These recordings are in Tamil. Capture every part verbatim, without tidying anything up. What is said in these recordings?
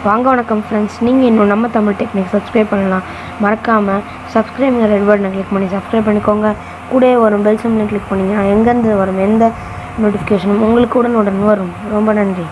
வாங்க வணக்கம் ஃப்ரெண்ட்ஸ், நீங்கள் இன்னும் நம்ம தமிழ் டெக்னிக் சப்ஸ்கிரைப் பண்ணலாம். மறக்காமல் சப்ஸ்கிரைப்ங்கிற ரெட் பட்டனை கிளிக் பண்ணி சப்ஸ்கிரைப் பண்ணிக்கோங்க. கூட வரும் பெல் சிம்லை கிளிக் பண்ணிங்கன்னா எங்கேருந்து வரும் எந்த நோட்டிஃபிகேஷனும் உங்களுக்கு உடனுடன் வரும். ரொம்ப நன்றி.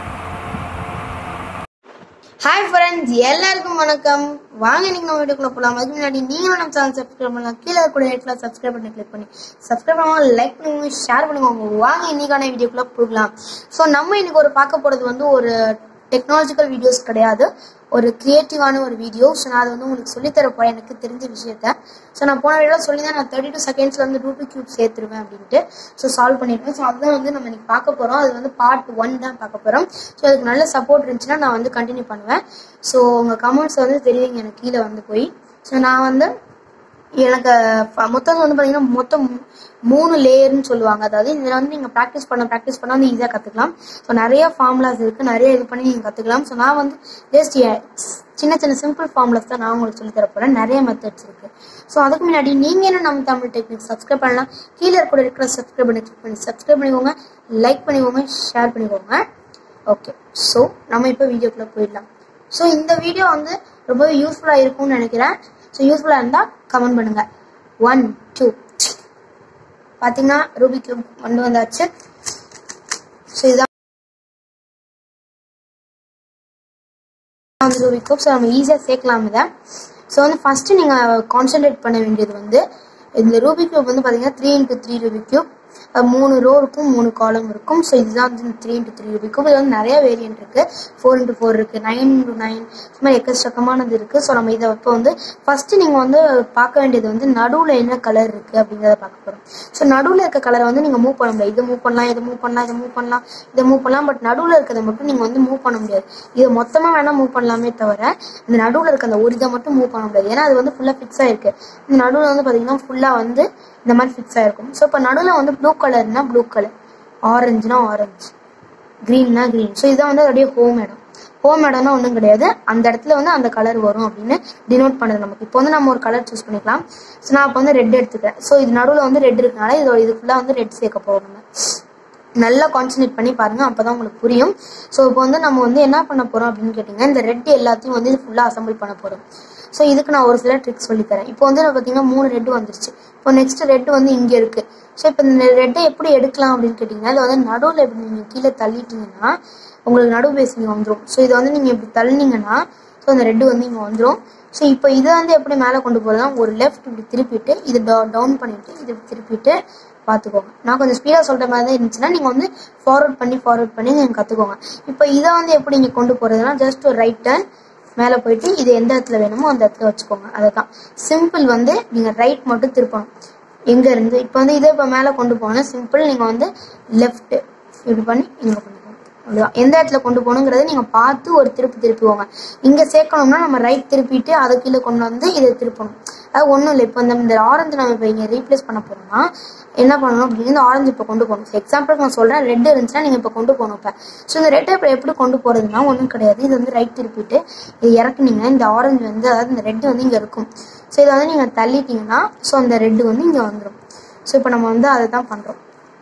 ஹாய் ஃப்ரெண்ட்ஸ், எல்லாருக்கும் வணக்கம். வாங்க இன்னைக்கு நம்ம வீடியோக்குள்ள போகலாம். அதுக்கு முன்னாடி நீங்களும் நம்ம சேனல் சப்ஸ்கிரைப் பண்ணலாம். கீழே கூட இடத்துல சப்ஸ்கிரைப் பண்ணி கிளிக் பண்ணி சப்ஸ்கிரைப் பண்ணுவாங்க, லைக் பண்ணுங்க, ஷேர் பண்ணுவாங்க. வாங்க இன்னைக்கான வீடியோக்குள்ள போகலாம். ஸோ நம்ம இன்னைக்கு ஒரு பார்க்க போறது வந்து ஒரு டெக்னாலஜிக்கல் வீடியோஸ் கிடையாது, ஒரு கிரியேட்டிவான ஒரு வீடியோ. ஸோ நான் அதை வந்து உங்களுக்கு சொல்லித்தரப்போ எனக்கு தெரிஞ்ச விஷயத்த. ஸோ நான் போன வீடியோ சொல்லிதான் நான் தேர்ட்டி டூ செகண்ட்ஸ்ல வந்து ரூபிக் கியூப் சேர்த்துருவேன் அப்படின்ட்டு. ஸோ சால்வ் பண்ணிருக்கேன். ஸோ அதுதான் வந்து நம்ம இன்னைக்கு பார்க்க போறோம். அது வந்து பார்ட் ஒன் தான் பார்க்க போறோம். ஸோ அதுக்கு நல்ல சப்போர்ட் இருந்துச்சுன்னா நான் வந்து கண்டினியூ பண்ணுவேன். ஸோ உங்க கமெண்ட்ஸ் வந்து தெரியுங்க எனக்கு கீழே வந்து போய். ஸோ நான் வந்து எனக்கு மொத்தம் வந்து பார்த்தீங்கன்னா மொத்தம் மூணு லேயர்னு சொல்லுவாங்க. அதாவது இதில் வந்து நீங்கள் ப்ராக்டிஸ் பண்ண ப்ராக்டிஸ் பண்ணால் வந்து ஈஸியாக கற்றுக்கலாம். ஸோ நிறைய ஃபார்முலாஸ் இருக்குது, நிறைய இது பண்ணி நீங்கள் கற்றுக்கலாம். ஸோ நான் வந்து ஜஸ்ட் சின்ன சின்ன சிம்பிள் ஃபார்முலாஸ் தான் நான் உங்களுக்கு சொல்லி தர போகிறேன். நிறைய மெத்தட்ஸ் இருக்குது. ஸோ அதுக்கு முன்னாடி நீங்கள் என்ன நம்ம தமிழ் டெக்னிக் சப்ஸ்கிரைப் பண்ணலாம். கீழே கூட இருக்கிற சப்ஸ்கிரைப் பண்ணி கிளிக் பண்ணி சப்ஸ்கிரைப் பண்ணிக்கோங்க, லைக் பண்ணிக்கோங்க, ஷேர் பண்ணிக்கோங்க. ஓகே, ஸோ நம்ம இப்போ வீடியோக்குள்ளே போயிடலாம். ஸோ இந்த வீடியோ வந்து ரொம்பவே யூஸ்ஃபுல்லாக இருக்கும்னு நினைக்கிறேன். ஸோ யூஸ்ஃபுல்லாக இருந்தால் கமெண்ட் பண்ணுங்க. ஒன் டூ பார்த்தீங்கன்னா ரூபிக் கியூப் கொண்டு வந்தாச்சு. ஸோ இதுதான் வந்து ரூபிக் கியூப். ஸோ நம்ம ஈஸியாக சேர்க்கலாம் இதை. ஸோ வந்து ஃபஸ்ட்டு நீங்கள் கான்சென்ட்ரேட் பண்ண வேண்டியது வந்து இந்த ரூபிக் கியூப் வந்து பார்த்தீங்கன்னா three into three Rubik cube. மூணு ரோ இருக்கும், மூணு காலம் இருக்கும். ஸோ இதுதான் வந்து three into three Rubik cube. இது வந்து நிறைய வேரியன்ட் இருக்கு. ஃபோர் இன்ட்டு ஃபோர் இருக்கு, நைன் இன்ட்டு நைன், இது மாதிரி எக்கச்சக்கமானது இருக்கு. ஸோ நம்ம இதை இப்போ வந்து ஃபர்ஸ்ட் நீங்கள் வந்து பார்க்க வேண்டியது வந்து நடுவில் என்ன கலர் இருக்கு அப்படிங்கிறத பார்க்க போகிறோம். ஸோ நடுவில் இருக்க கலரை வந்து நீங்கள் மூவ் பண்ண முடியாது. இதை மூவ் பண்ணலாம், இதை மூவ் பண்ணலாம், இதை மூவ் பண்ணலாம், இதை மூவ் பண்ணலாம். பட் நடுவில் இருக்கிறத மட்டும் நீங்கள் வந்து மூவ் பண்ண முடியாது. இதை மொத்தமாக வேணால் மூவ் பண்ணலாமே தவிர இந்த நடுவில் இருக்க அந்த ஒரு இதை மட்டும் மூவ் பண்ண முடியாது. ஏன்னா அது வந்து ஃபுல்லாக ஃபிக்ஸ் ஆயிருக்கு. இந்த நடுவில் வந்து பார்த்தீங்கன்னா ஃபுல்லாக வந்து இந்த மாதிரி ஃபிக்ஸ் ஆயிருக்கும். ஸோ இப்போ நடுவில் வந்து ப்ளூ கலர்னா ப்ளூ கலர், ஆரஞ்சுனா ஆரஞ்சு, க்ரீன்னா க்ரீன். ஸோ இதான் வந்து அப்படியே ஹோம் இடம். ஹோம் இடம்னா ஒன்றும் கிடையாது, அந்த இடத்துல வந்து அந்த கலர் வரும் அப்படின்னு டினோட் பண்ணுது நமக்கு. இப்போ வந்து நம்ம ஒரு கலர் சூஸ் பண்ணிக்கலாம். ஸோ நான் இப்போ வந்து ரெட் எடுத்துக்கிறேன். ஸோ இது நடுவில் வந்து ரெட் இருக்கனால இதோட இது ஃபுல்லாக வந்து ரெட் சேர்க்க போகிறோம். நம்ம நல்லா கான்சன்ட்ரேட் பண்ணி பாருங்க, அப்போதான் உங்களுக்கு புரியும். ஸோ இப்போ வந்து நம்ம வந்து என்ன பண்ண போறோம் அப்படின்னு கேட்டிங்கன்னா இந்த ரெட் எல்லாத்தையும் வந்து இது ஃபுல்லாக அசம்பிள் பண்ண போறோம். ஸோ இதுக்கு நான் ஒரு சில ட்ரிக்ஸ் சொல்லித்தரேன். இப்போ வந்து பார்த்தீங்கன்னா மூணு ரெட்டு வந்துருச்சு. இப்போ நெக்ஸ்ட் ரெட்டு வந்து இங்கே இருக்கு. ஸோ இப்போ இந்த ரெட்டை எப்படி எடுக்கலாம் அப்படின்னு கேட்டிங்கன்னா இதை வந்து நடுவில் எப்படி நீங்கள் கீழே தள்ளிட்டீங்கன்னா உங்களுக்கு நடு பேஸ் இங்கே வந்துடும். ஸோ இதை வந்து நீங்கள் இப்படி தள்ளினீங்கன்னா ஸோ அந்த ரெட்டு வந்து இங்கே வந்துடும். ஸோ இப்போ இதை வந்து எப்படி மேலே கொண்டு போகிறதா ஒரு லெஃப்ட் இப்படி திருப்பிட்டு இது டவுன் பண்ணிட்டு இது திருப்பிட்டு பார்த்துக்கோங்க. நான் கொஞ்சம் ஸ்பீடாக சொல்கிற மாதிரி தான் இருந்துச்சுன்னா நீங்கள் வந்து ஃபார்வர்ட் பண்ணி ஃபார்வர்ட் பண்ணி நீங்கள் கற்றுக்கோங்க. இப்போ இதை வந்து எப்படி இங்கே கொண்டு போகிறதுனா ஜஸ்ட் ஒரு ரைட் டர்ன் மேலே போயிட்டு இது எந்த இடத்துல வேணுமோ அந்த இடத்துல வச்சுக்கோங்க. அதை தான் சிம்பிள். வந்து நீங்கள் ரைட் மட்டும் திருப்பணும் எங்கே இருந்து. இப்போ வந்து இதை இப்போ மேலே கொண்டு போகணும் சிம்பிள். நீங்கள் வந்து லெஃப்ட் இப்படி பண்ணி இங்கே கொண்டு போகணும். அவ்வளோதான். எந்த இடத்துல கொண்டு போகணுங்கிறத நீங்கள் பார்த்து ஒரு திருப்பி திருப்பிவோங்க. இங்கே சேர்க்கணும்னா நம்ம ரைட் திருப்பிட்டு அதை கீழே கொண்டு வந்து இதை திருப்பணும். அது ஒன்றும் இல்லை. இப்போ இந்த ஆரஞ்சு நம்ம இப்போ இங்கே ரீப்ளேஸ் பண்ண போகிறோம்னா என்ன பண்ணணும் அப்படின்னு இந்த ஆரஞ்சு இப்போ கொண்டு போகணும். எக்ஸாம்பிளுக்கு நான் சொல்கிறேன், ரெட் இருந்துச்சுன்னா நீங்கள் இப்போ கொண்டு போகணும். இப்போ ஸோ இந்த ரெட்டை இப்போ எப்படி கொண்டு போகிறதுனா ஒன்றும் கிடையாது. இது வந்து ரைட் திருப்பிட்டு இது இறக்குனீங்கன்னா இந்த ஆரஞ்சு வந்து அதாவது இந்த ரெட்டு வந்து இங்கே இருக்கும். ஸோ இதை வந்து நீங்கள் தள்ளிட்டீங்கன்னா ஸோ அந்த ரெட்டு வந்து இங்கே வந்துடும். ஸோ இப்போ நம்ம வந்து அதை தான் பண்ணுறோம்.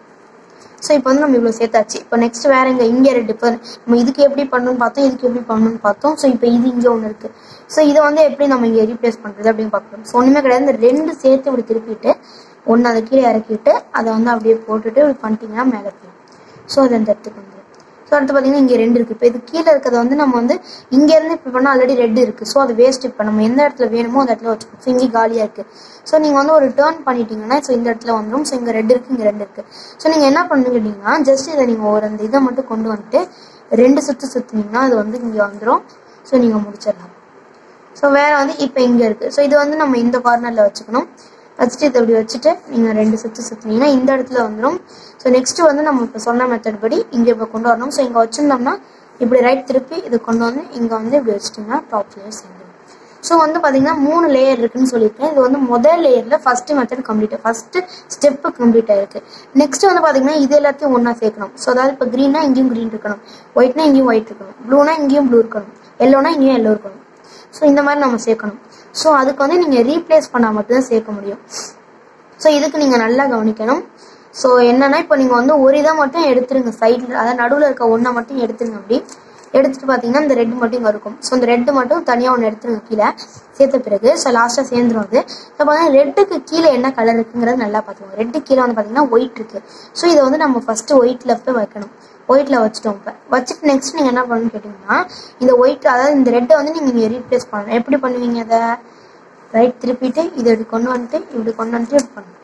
ஸோ இப்போ வந்து நம்ம இவ்வளோ சேர்த்தாச்சு. இப்போ நெக்ஸ்ட் வேற இங்கே இங்கே ரெண்டு இப்போ நம்ம இதுக்கு எப்படி பண்ணணும்னு பார்த்தோம், இதுக்கு எப்படி பண்ணணும்னு பார்த்தோம். ஸோ இப்போ இது இங்கே ஒன்று இருக்குது. ஸோ இதை வந்து எப்படி நம்ம இங்கே ரீப்ளேஸ் பண்ணுறது அப்படின்னு பார்க்குறோம். ஸோ ஒன்றுமே கிடையாது, இந்த ரெண்டு சேர்த்து இப்படி திருப்பிட்டு ஒன்று அதை கீழே இறக்கிட்டு அதை வந்து அப்படியே போட்டுட்டு இப்படி பண்ணிட்டீங்கன்னா மேலே போயிடும். ஸோ அது அந்த இடத்துக்கு வந்துடும். ஸோ அடுத்து பார்த்தீங்கன்னா இங்கே ரெண்டு இருக்குது. இப்போ இது கீழே இருக்கிறத வந்து நம்ம வந்து இங்கேருந்து இப்போ பண்ணால் ஆல்ரெடி ரெட் இருக்குது. ஸோ அது வேஸ்ட். இப்போ நம்ம எந்த இடத்துல வேணுமோ அந்த இடத்துல வச்சுக்கோம். ஸோ இங்கே காலியாக இருக்குது. ஸோ நீங்கள் வந்து ஒரு டேர்ன் பண்ணிட்டீங்கன்னா ஸோ இந்த இடத்துல வந்துடும். ஸோ இங்கே ரெட் இருக்குது, இங்கே ரெண்டு இருக்குது. ஸோ நீங்கள் என்ன பண்ணுறீங்கன்னா ஜஸ்ட் இதை நீங்கள் ஒரு அந்த இதை மட்டும் கொண்டு வந்துட்டு ரெண்டு சுற்று சுற்றுனீங்கன்னா அது வந்து இங்கே வந்துடும். ஸோ நீங்கள் முடிச்சிடலாம். ஸோ வேறு வந்து இப்போ இங்கே இருக்குது. ஸோ இது வந்து நம்ம இந்த கார்னரில் வச்சுக்கணும். வச்சுட்டு இதை இப்படி வச்சுட்டு நீங்கள் ரெண்டு சுற்று சுற்றுனீங்கன்னா இந்த இடத்துல வந்துடும். ஸோ நெக்ஸ்ட்டு வந்து நம்ம இப்போ சொன்ன மெத்தட் படி இங்கே இப்போ கொண்டு வரணும். ஸோ இங்கே வச்சுருந்தோம்னா இப்படி ரைட் திருப்பி இது கொண்டு வந்து இங்கே வந்து இப்படி வச்சுட்டிங்கன்னா டாப் லேயர் சேர்ந்துடும். ஸோ வந்து பார்த்தீங்கன்னா மூணு லேயர் இருக்குன்னு சொல்லியிருக்கேன். இது வந்து முதல் லேயரில் first method complete, first step complete ஆயிருக்கு. நெக்ஸ்ட் வந்து பார்த்தீங்கன்னா இது எல்லாத்தையும் ஒன்றா சேர்க்கணும். ஸோ அதாவது இப்போ க்ரீனா இங்கேயும் க்ரீன் இருக்கணும், ஒயிட்னா இங்கேயும் ஒயிட் இருக்கணும், ப்ளூனா இங்கேயும் ப்ளூ இருக்கணும், எல்லோனா இங்கேயும் எல்லோ இருக்கணும். ஸோ இந்த மாதிரி நம்ம சேர்க்கணும். ஸோ அதுக்கு வந்து நீங்கள் ரீப்ளேஸ் பண்ணால் மட்டும்தான் சேர்க்க முடியும். ஸோ இதுக்கு நீங்கள் நல்லா கவனிக்கணும். ஸோ என்னன்னா இப்போ நீங்கள் வந்து ஒரு இதை மட்டும் எடுத்துருங்க சைடில், அதாவது நடுவில் இருக்க ஒன்றை மட்டும் எடுத்துருங்க. அப்படி எடுத்துட்டு பார்த்தீங்கன்னா இந்த ரெட் மட்டும் இங்கே இருக்கும். ஸோ இந்த ரெட்டு மட்டும் தனியாக ஒன்று எடுத்துருங்க கீழே சேர்த்த பிறகு. ஸோ லாஸ்ட்டாக சேர்ந்துடும் அது. இப்போ பார்த்தீங்கன்னா ரெட்டுக்கு கீழே என்ன கலர் இருக்குங்கிறது நல்லா பார்த்துக்கோங்க. ரெட்டு கீழே வந்து பார்த்தீங்கன்னா ஒயிட் இருக்குது. ஸோ இதை வந்து நம்ம ஃபஸ்ட்டு ஒயிட்டில் போய் வைக்கணும். ஒயிட்டில் வச்சுட்டோம். இப்போ வச்சுட்டு நெக்ஸ்ட் நீங்கள் என்ன பண்ணணும்னு கேட்டிங்கன்னா இந்த ஒயிட் அதாவது இந்த ரெட்டை வந்து நீங்கள் இங்கே ரீப்ளேஸ் பண்ணணும். எப்படி பண்ணுவீங்க அதை? ரைட் திருப்பிட்டு இதை இப்படி கொண்டு வந்துட்டு இப்படி கொண்டு வந்துட்டு இப்படி பண்ணணும்.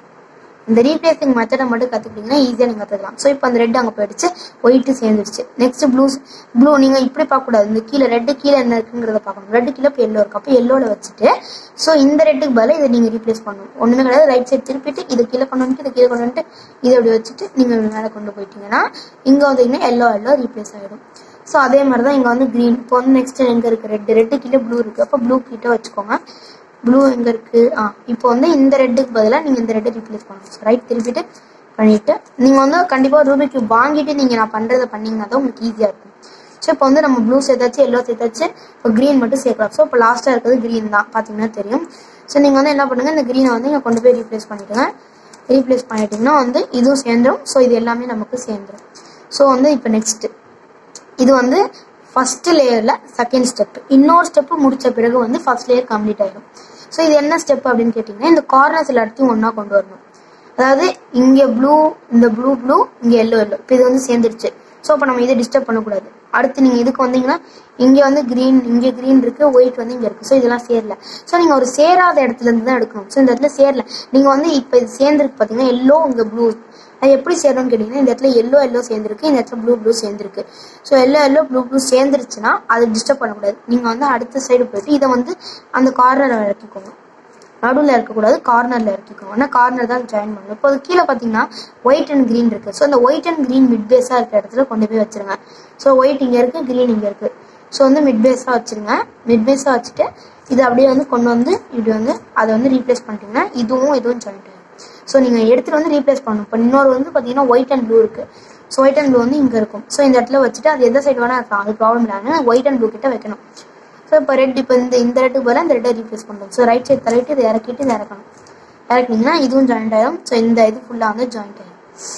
இந்த ரீப்ளேசிங் மெத்தடை மட்டும் கற்றுக்கிட்டிங்கன்னா ஈஸியாக நீங்கள் கற்றுக்கலாம். ஸோ இப்போ அந்த ரெட் அங்கே போயிடுச்சு, ஒயிட்டு சேர்ந்துருச்சு. நெக்ஸ்ட் ப்ளூ ப்ளூ நீங்கள் இப்படி பார்க்கக்கூடாது. இந்த கீழே ரெட்டு கீழே என்ன இருக்குங்கிறத பார்க்கணும். ரெட்டு கீழே இப்போ எல்லோ இருக்குது. அப்போ எல்லோவில் வச்சுட்டு ஸோ இந்த ரெட்டுக்கு பதிலாக இதை நீங்கள் ரீப்ளேஸ் பண்ணணும். ஒன்றுமே கிடையாது. ரைட் சைடு திருப்பிட்டு இதை கீழே கொண்டு வந்துட்டு இதை கீழே கொண்டு வந்துட்டு இதை அப்படி வச்சுட்டு நீங்கள் மேலே கொண்டு போயிட்டீங்கன்னா இங்கே வந்தீங்கன்னா எல்லோ எல்லோ ரீப்ளேஸ் ஆகிடும். ஸோ அதே மாதிரி தான் இங்கே வந்து க்ரீன். இப்போ வந்து நெக்ஸ்ட் எங்கே இருக்குது? ரெட்டு ரெட்டு கீழே ப்ளூ இருக்குது. அப்போ ப்ளூ கிட்ட வச்சுக்கோங்க. ப்ளூ எங்கே இருக்குது? ஆ இப்போ வந்து இந்த ரெட்டுக்கு பதிலாக நீங்கள் இந்த ரெட்டை ரீப்ளேஸ் பண்ணணும். ரைட் திருப்பிட்டு பண்ணிவிட்டு நீங்கள் வந்து கண்டிப்பாக ரூபிக் கியூப் வாங்கிட்டு நீங்கள் நான் பண்ணுறதை பண்ணிங்கன்னா தான் உங்களுக்கு ஈஸியாக இருக்கும். ஸோ இப்போ வந்து நம்ம ப்ளூ சேர்த்தாச்சு, எல்லோ சேர்த்தாச்சு, இப்போ க்ரீன் மட்டும் சேர்க்கலாம். ஸோ இப்போ லாஸ்ட்டாக இருக்கிறது க்ரீன் தான் பார்த்தீங்கன்னா தெரியும். ஸோ நீங்கள் வந்து என்ன பண்ணுங்கள், இந்த க்ரீனை வந்து இங்கே கொண்டு போய் ரீப்ளேஸ் பண்ணிவிடுங்க. ரீப்ளேஸ் பண்ணிட்டீங்கன்னா வந்து இதுவும் சேர்ந்துடும். ஸோ இது எல்லாமே நமக்கு சேர்ந்துடும். ஸோ வந்து இப்போ நெக்ஸ்ட்டு இது வந்து ஃபஸ்ட்டு லேயரில் செகண்ட் ஸ்டெப்பு. இன்னொரு ஸ்டெப்பு முடித்த பிறகு வந்து ஃபஸ்ட் லேயர் கம்ப்ளீட் ஆகிடும். ஸோ இது என்ன ஸ்டெப் அப்படின்னு கேட்டிங்கன்னா இந்த கார்னர்ஸ் எல்லாத்தையும் ஒன்றா கொண்டு வரணும். அதாவது இங்கே ப்ளூ, இந்த ப்ளூ ப்ளூ, இங்கே எல்லோ எல்லோ, இப்போ இது வந்து சேர்ந்துருச்சு. ஸோ அப்போ நம்ம இதை டிஸ்டர்ப் பண்ணக்கூடாது. அடுத்து நீங்கள் இதுக்கு வந்தீங்கன்னா இங்கே வந்து க்ரீன், இங்கே க்ரீன் இருக்குது, ஒயிட் வந்து இங்கே இருக்குது. ஸோ இதெல்லாம் சேரல. ஸோ நீங்கள் ஒரு சேராத இடத்துலேருந்து தான் எடுக்கணும். ஸோ இந்த இடத்துல சேரல. நீங்கள் வந்து இப்போ இது சேர்ந்துருக்கு பார்த்தீங்கன்னா எல்லோ, இங்கே ப்ளூ. அது எப்படி சேரணும்னு கேட்டிங்கன்னா இந்த இடத்துல எல்லோ எல்லோ சேர்ந்துருக்கு, இந்த இடத்துல ப்ளூ ப்ளூ சேர்ந்துருக்கு. So yellow yellow blue blue சேர்ந்துருச்சுன்னா அதை டிஸ்டர்ப் பண்ணக்கூடாது. நீங்கள் வந்து அடுத்த சைடு போயிட்டு இதை வந்து அந்த கார்னரை இறக்கிக்கோங்க. நடுவில் இருக்கக்கூடாது, கார்னரில் இறக்கிக்கோங்க. ஆனால் கார்னர் தான் ஜாயின் பண்ணணும். இப்போ அது கீழே பார்த்தீங்கன்னா ஒயிட் அண்ட் க்ரீன் இருக்குது. ஸோ அந்த ஒயிட் அண்ட் க்ரீன் மிட் பேஸாக இருக்கிற இடத்துல கொண்டு போய் வச்சுருங்க. ஸோ ஒயிட் இங்கே இருக்குது, க்ரீன் இங்கே இருக்குது. ஸோ வந்து மிட் பேஸாக வச்சுருங்க. மிட் பேஸாக வச்சுட்டு இதை அப்படியே வந்து கொண்டு வந்து இப்படி வந்து அதை வந்து ரீப்ளேஸ் பண்ணிட்டீங்கன்னா இதுவும் இதுவும் ஜாயிண்ட் ஆகும். ஸோ நீங்கள் எடுத்துகிட்டு வந்து ரீப்ளேஸ் பண்ணணும். இப்போ இன்னொரு வந்து பார்த்தீங்கன்னா ஒயிட் அண்ட் ப்ளூ இருக்குது. ஸோ ஒயிட் அண்ட் ப்ளூ வந்து இங்கே இருக்கும். ஸோ இந்த இடத்துல வச்சுட்டு அது எந்த சைடு வேணால் இருக்கலாம், அது ப்ராப்ளம் இல்லாமல் ஒயிட் அண்ட் ப்ளூ கிட்ட வைக்கணும். ஸோ இப்போ ரெட் இப்போ இந்த இந்த ரெட்டுக்கு பதிலாக இந்த ரெட்டை ரீப்ளேஸ் பண்ணுறோம். ஸோ ரைட் சைடு தள்ளிட்டு இதை இறக்கிட்டு இதை இறக்கணும். இறக்கினீங்கன்னா இதுவும் ஜாயிண்ட் ஆகிடும். ஸோ இந்த இது ஃபுல்லாக வந்து ஜாயிண்ட் ஆகிடும்.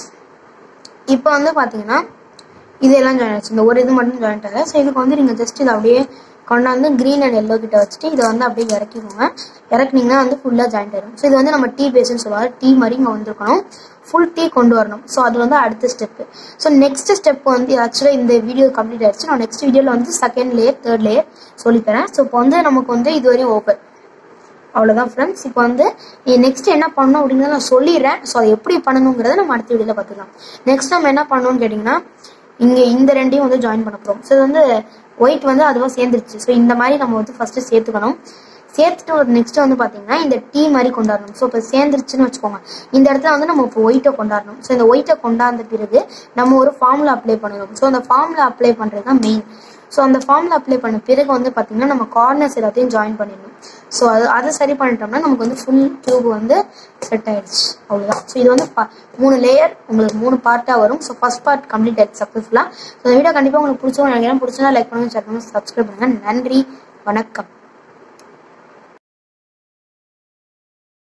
இப்போ வந்து பார்த்தீங்கன்னா இதெல்லாம் ஜாயின் ஆச்சு. இந்த ஒரு இது மட்டும் ஜாயிண்ட் ஆகலை. ஸோ இதுக்கு வந்து நீங்கள் ஜஸ்ட் இதை அப்படியே கொண்டாந்து க்ரீன் அண்ட் எல்லோ கிட்ட வச்சுட்டு இதை வந்து அப்படியே இறக்கிக்கோங்க. இறக்குனீங்கன்னா வந்து ஃபுல்லாக ஜாயிண்ட் ஆகிடும். ஸோ இது வந்து நம்ம டீ பேஸ்ன்னு சொல்லுவாங்க. டீ மாதிரி இங்கே வந்துருக்கணும். ஃபுல் டீ கொண்டு வரணும். ஸோ அது வந்து அடுத்த ஸ்டெப்பு. ஸோ நெக்ஸ்ட் ஸ்டெப் வந்து ஆக்சுவலாக இந்த வீடியோ கம்ப்ளீட் ஆயிடுச்சு. நான் நெக்ஸ்ட் வீடியோவில் வந்து செகண்ட் லேயர் தேர்ட் லேயர் சொல்லித்தரேன். ஸோ இப்போ வந்து நமக்கு வந்து இதுவரையும் ஓப்பன். அவ்வளோதான் ஃப்ரெண்ட்ஸ். இப்போ வந்து நெக்ஸ்ட் என்ன பண்ணணும் அப்படிங்கிறத நான் சொல்லிடுறேன். ஸோ அதை எப்படி பண்ணணுங்கிறத நம்ம அடுத்த வீடியோவில் பார்த்துக்கலாம். நெக்ஸ்ட் நம்ம என்ன பண்ணணும்னு கேட்டிங்கன்னா இங்கே இந்த ரெண்டையும் வந்து ஜாயின் பண்ண போகிறோம். ஸோ இது வந்து ஒயிட் வந்து அதுவாக சேர்ந்துருச்சு. ஸோ இந்த மாதிரி நம்ம வந்து ஃபஸ்ட்டு சேர்த்துக்கணும். சேர்த்துட்டு ஒரு நெக்ஸ்ட் வந்து பார்த்தீங்கன்னா இந்த டீ மாதிரி கொண்டாடணும். ஸோ இப்போ சேர்ந்துருச்சுன்னு வச்சுக்கோங்க. இந்த இடத்துல வந்து நம்ம இப்போ ஒயிட்டை கொண்டாடணும். ஸோ இந்த ஒயிட்டை கொண்டாந்த பிறகு நம்ம ஒரு ஃபார்முலா அப்ளை பண்ணணும். ஸோ அந்த ஃபார்முலா அப்ளை பண்ணுறது தான் மெயின். ஸோ அந்த ஃபார்முலா அப்ளை பண்ண பிறகு வந்து பார்த்தீங்கன்னா நம்ம கார்னர்ஸ் எல்லாத்தையும் ஜாயின் பண்ணிடணும். ஸோ அது அதை சரி பண்ணிட்டோம்னா நமக்கு வந்து ஃபுல் டியூப் வந்து செட் ஆயிடுச்சு. அவ்வளோதான். ஸோ இது வந்து மூணு லேயர் உங்களுக்கு மூணு பார்ட்டாக வரும். ஸோ ஃபர்ஸ்ட் பார்ட் கம்ப்ளீட் ஆயிடுச்சு சக்ஸஸ்ஃபுல்லாக. ஸோ இந்த வீடியோ கண்டிப்பாக உங்களுக்கு பிடிச்சோம் நினைக்கிறேன். பிடிச்சா லைக் பண்ணுங்கள், ஷேர் பண்ணுங்கள், சப்ஸ்கிரைப் பண்ணுங்கள். நன்றி, வணக்கம்.